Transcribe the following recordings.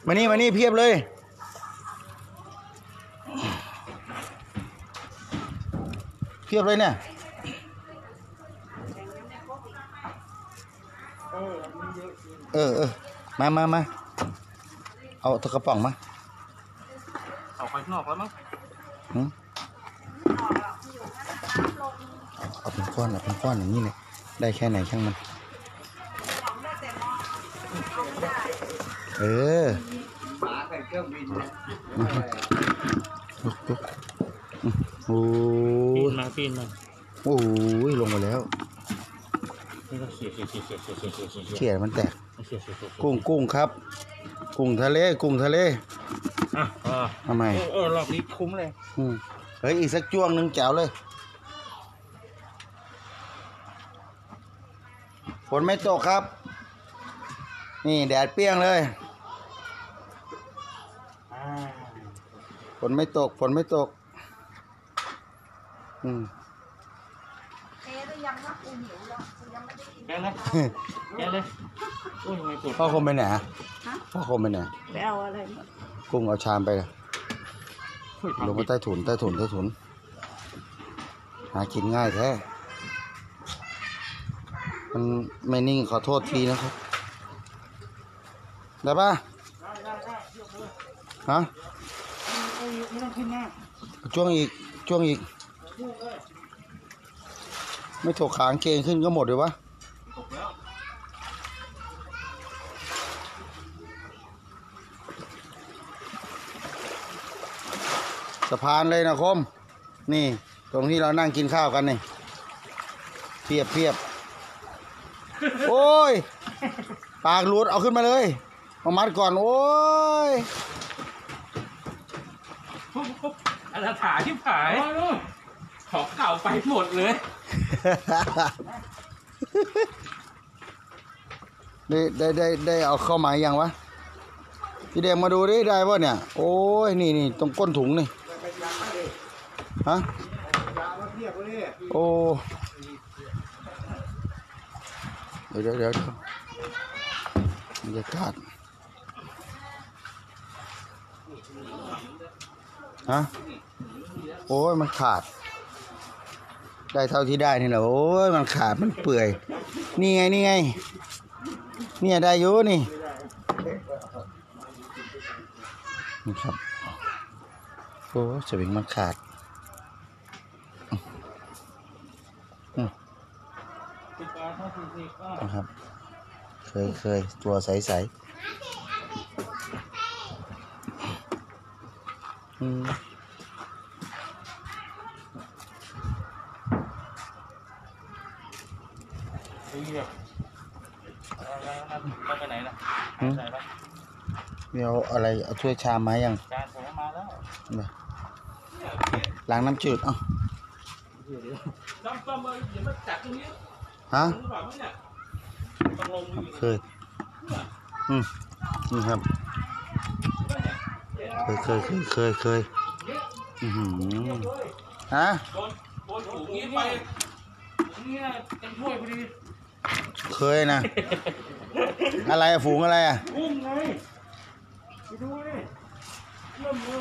มานี่เพียบเลยเพียบเลยเนี่ยมาเอาตะกระป๋องมาเอาไปข้างนอกแล้วมั้งเอาเป็นก้อนอย่างนี้เลยได้แค่ไหนช่างมันลุกโอ้ยปีนมาโอ้ยลงมาแล้วนี่ก็เขี่ยมันแตกกุ้งครับกุ้งทะเลทำไมรอบนี้คุ้มเลยเฮ้ยอีกสักจ้วงนึงแจ๋วเลยฝนไม่ตกครับนี่แดดเปรี้ยงเลยฝนไม่ตกแกเลยพ่อคมไปไหนพ่อคมไปไหนไปเอาอะไรกุ้งเอาชามไปเลยลงมาใต้ถุนหากินง่ายแท้มันไม่นิ่งขอโทษทีนะครับได้ป่ะฮะช่วงอีกไม่ถกขางเกงขึ้นก็หมดเลยวะสะพานเลยนะคมนี่ตรงที่เรานั่งกินข้าวกันนี่เพียบโอ้ยปากหลุดเอาขึ้นมาเลยมามัดก่อนโอ้ยอาถาที่ผายของเก่าไปหมดเลยได้เอาเข้ามายังวะพี่เด็กมาดูดิได้ป่ะเนี่ยโอ้ยนี่ตรงก้นถุงนี่ฮะโอ้เดี๋ยวบรรยากาศฮะโอ้ยมันขาดได้เท่าที่ได้นี่แหละโอ้ยมันขาดมันเปื่อยนี่ไงเนี่ยได้อยู่นี่ครับโอ้สวิงมันขาดนะครับเคยตัวใสไปไหนนะมีเอาอะไรเอาถ้วยชามมายังจานผมมาแล้วล้างน้ำจืดเอ้าต้องมาเดี๋ยวมาจัดตรงนี้ฮะเคยนี่ครับเคยฮะโดนถุงนี้ไปถุงนี้เต็มถ้วยพอดีเคยนะอะไรฝูงอะไรกุ้งไงไปดูดิเริ่มเลย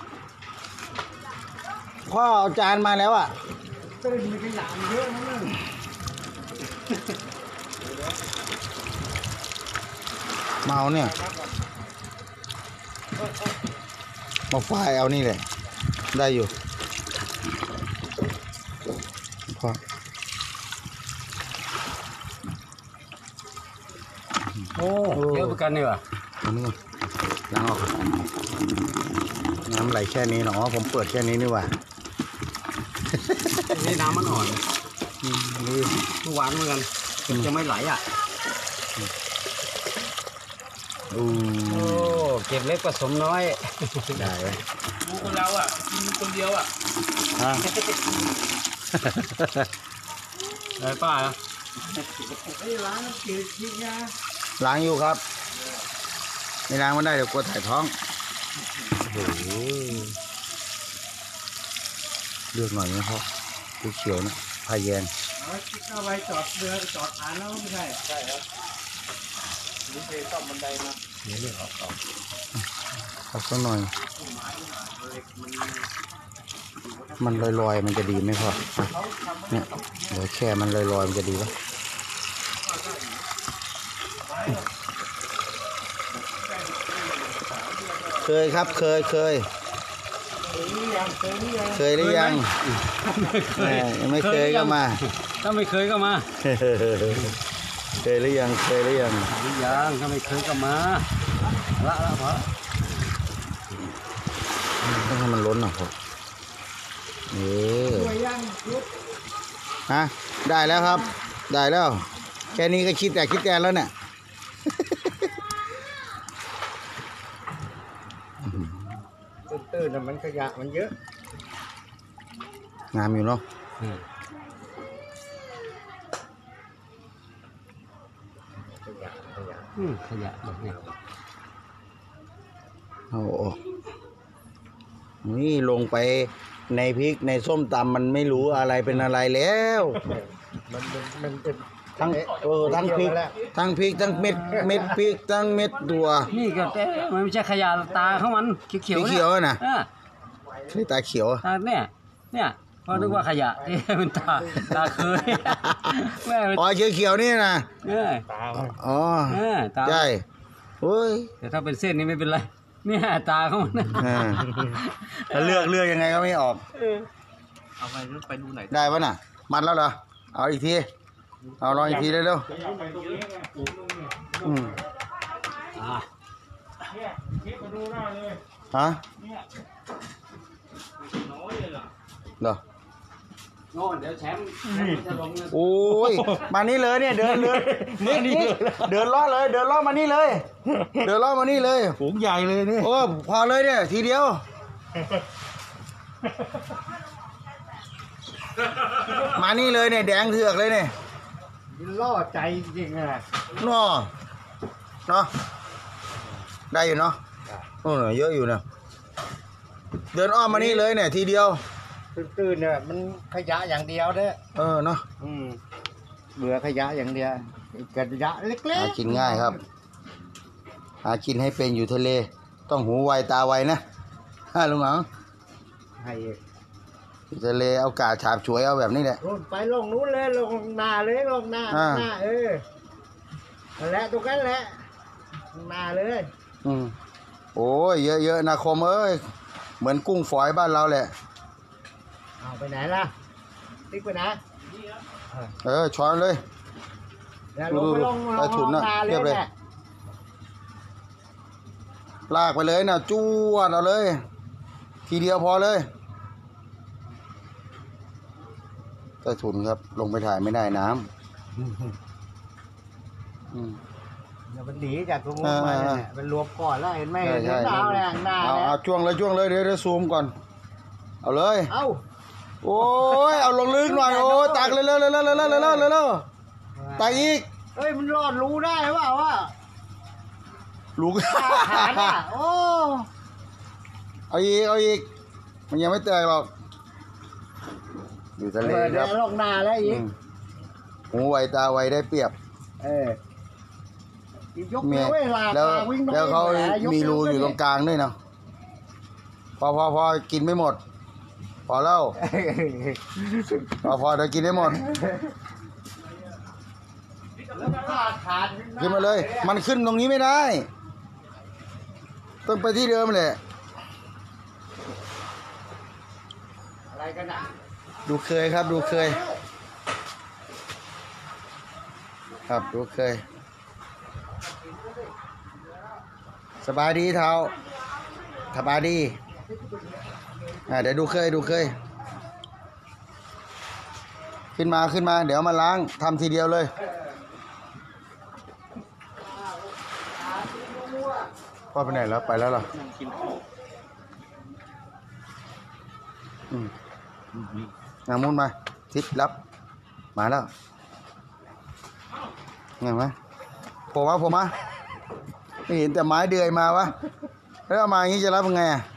พ่อเอาจานมาแล้วก็เลยมีขยะเยอะนั่นเมาเนี่ยมาไฟเอานี่เลยได้อยู่พ่อโอ้เยอะเหมือนกันนี่ว่ะนี่ล้างออกน้ำไหลแค่นี้เนาะผมเปิดแค่นี้นี่ว่ะนี่น้ำมันอ่อนนี่หวานเหมือนกันจะไม่ไหลโอ้เก็บเล็กผสมน้อยได้ไหมดูคนเรากินคนเดียวได้ป้าล้างน้ำจืดทิ้งนะล้างอยู่ครับไม่ล้างมันได้เดี๋ยวกลัวถ่ายท้องโอ้โหเลือกหน่อยนะพ่อดูเขียวนะพายแยงเอาไว้จอดเรือจอดอ่านแล้วไม่ใช่ครับนี่ไปซ่อมบันไดมาเรื่องออกเอาสักหน่อย มันลอยๆมันจะดีไหมพ่อเนี่ยเดี๋ยวแค่มันลอยๆมันจะดีปะเคยครับเคยหรือยังยังไม่เคยก็มาถ้าไม่เคยก็มาเคยหรือยังหรือยังถ้าไม่เคยก็มาละพอต้องให้มันล้นหน่อยครับฮะได้แล้วครับ ได้แล้ว แค่นี้ก็คิดแต่แล้วเนี่ยตื้นๆมันขยะมันเยอะงามอยู่เนาะขยะแบบนี้เอาออกนี่ลงไปในพริกในส้มตำมันไม่รู้อะไรเป็นอะไรแล้วมันเป็นทั้งทั้งพริกทั้งเม็ดพริกทั้งเม็ดตัวนี่ก็แต่มันไม่ใช่ขยะตาของมันเขียวๆเขียวๆน่ะเออนี่ตาเขียวตาเนี่ยพอนึกว่าขยะเป็นตาเคยแม่อ๋อเขียวนี่นะตาอ๋อตาใช่โอ้ยแต่ถ้าเป็นเส้นนี่ไม่เป็นไรเนี่ยตาเขามันถ้าเลือกยังไงก็ไม่ออกเอาไปดูหน่อยได้ปะน่ะ มันแล้วเหรอ เอาอีกที เอาลองอีกทีเร็วๆฮะเหรอโน่นเดี๋ยวแชมป์จะลงโอ้ย มานี่เลยเนี่ย เดินล้อเลยเดินล้อมานี่เลย เดินล้อมานี่เลยฝูงใหญ่เลยนี่โอ้พอเลยเนี่ยทีเดียว มานี่เลยเนี่ยแดงเถือกเลยเนี่ยล่อใจจริงๆอ่ะเนาะได้อยู่เนาะโอ้เยอะอยู่นะเดินอ้อมมานี่เลยเนี่ยทีเดียวตื้นๆเนี่ยมันขยะอย่างเดียวเด้อเนาะเบื่อขยะอย่างเดียวขยะเล็กหากินง่ายครับ หากินให้เป็นอยู่ทะเล ต้องหูไวตาไวนะลุงหวังๆให้อยู่ทะเลเอากาฉาบฉวยเอาแบบนี้แหละลงไปลงนู้นเลยลงหน้าเลยลงหน้านั่นแหละตรงนั้นแหละหน้าเลยโอ้ยเยอะๆนะคมเอ้ยเหมือนกุ้งฝอยบ้านเราแหละเอาไปไหนล่ะติ๊กไปไหนช้อนเลยเดี๋ยวลงไปลงใต้ถุนน่ะหน้าเรียบเลยเนี่ยลากไปเลยนะจ้วดเอาเลย ทีเดียวพอเลยใต้ถุนครับ ลงไปถ่ายไม่ได้น้ำเดี๋ยวมันหนีจากตรงนู้นมาเนี่ยมันรวมก่อนแล้วเห็นไหมใช่เห็นดาวแรงหน้าเอาจ้วงเลยเดี๋ยวซูมก่อน เอาเลยเอ้าโอ้ยเอาลงลึกหน่อยโอ้ยตักเลยเร็วตักอีกเฮ้ยมันรอดรู้ได้เปล่าวะลูกฐานอ่ะโอ้เอาอีกมันยังไม่แตกหรอกอยู่ทะเลเดี๋คยรับวลงนาแล้วอีกหูไวตาไวได้เปรียบยกเร็วเวลาแล้วเขามีรูอยู่ตรงกลางด้วยนะพอกินไม่หมด พอแล้วพอเดี๋ยวกินได้หมดขึ้นมาเลย มันขึ้นตรงนี้ไม่ได้ ต้องไปที่เดิมเลยอะไรกันอ่ะดูเคยครับดูเคย ครับดูเคย สบายดีเท้าสบายดีเดี๋ยวดูเคยขึ้นมาเดี๋ยวมาล้างทำทีเดียวเลยพ่อไปไหนแล้วไปแล้วเหรองามุนมาทิศรับมาแล้วไงวะโผล่มาไม่เห็นแต่ไม้เดือยมาวะแล้วเอามาอย่างนี้จะรับยังไงอ่ะ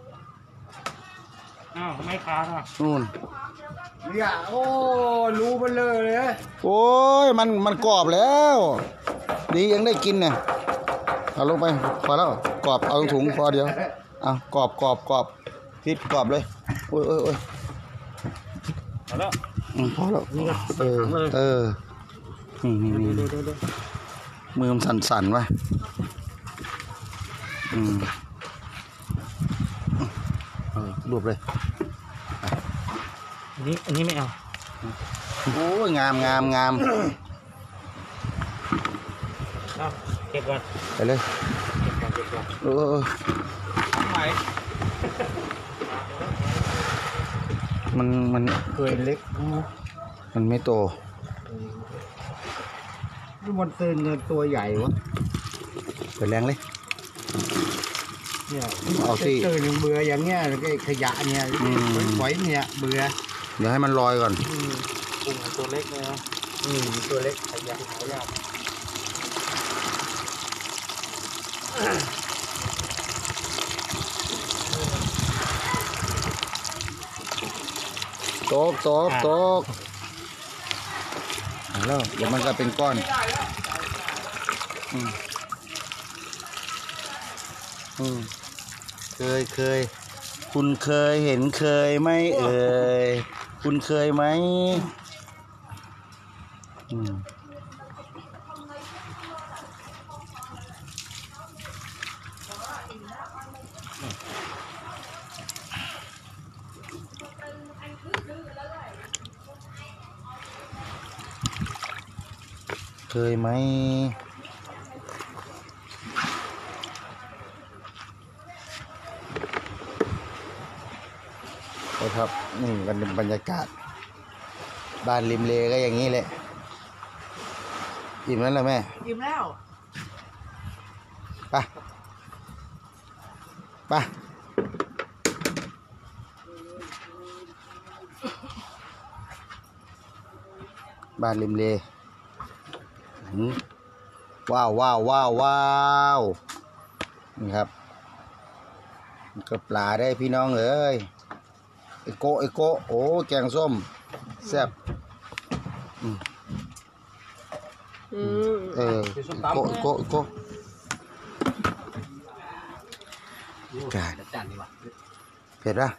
อ้าวไม่ขาดอ่ะนู่นเนี่ยโอ้รู้มันเลยโอ้ยมันกรอบแล้ว ดียังได้กินเนี่ยเอาลงไปพอแล้วกรอบเอาถุงพอเดียวเอากรอบพริกกรอบเลยโอ้ยเอาแล้วพอแล้วนี่มือมันสั่นๆไว้รูปเลยอันนี้ไม่เอาโอ้ยงามเอาเก็บก่อนไปเลยเก็บก่อนไหนมันเคยเล็กมันไม่โตนี่มันเตือนเงินตัวใหญ่วะเปิดแรงเลยเนี่ยเอาสิเตือนเบื่ออย่างเงี้ยไอ้ขยะเนี่ยฝอยๆเนี่ยเบื่อเดี๋ยวให้มันลอยก่อนกุ้งตัวเล็กเลยนะตัวเล็กขยะหายากตกแล้วเดี๋ยวมันก็เป็นก้อนเคยคุณเคยเห็นเคยไหมเอ่ยคุณเคยไหมเคยไหมครับนี่มันเป็นบรรยากาศบ้านริมเลก็อย่างนี้แหละอิ่มแล้วเหรอแม่อิ่มแล้วไปบ้านริมเลว้าวนี่ครับก็ปลาได้พี่น้องเอ้ยไอโกโอ้แกงส้มแซ่บโกกาดจานดีกว่าเผ็ดป่ะ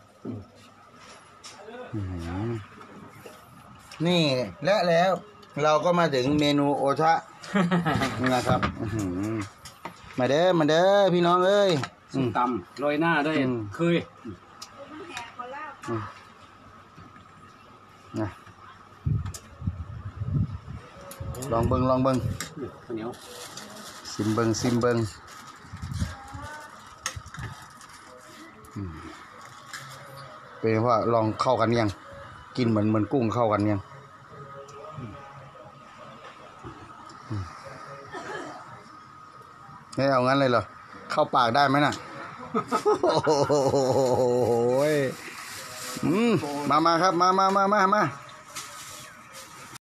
นี่แล้วเราก็มาถึงเมนูโอชะนะครับมาเด้อพี่น้องเอ้ยส้มตำโรยหน้าด้วยเคยนะลองเบิ่งข้าวเหนียวซิมเบิ่งเป็นว่าลองเข้ากันยังกินเหมือนกุ้งเข้ากันยังไม่เอางั้นเลยเหรอเข้าปากได้ไหมน่ะโอ้โหมาครับมา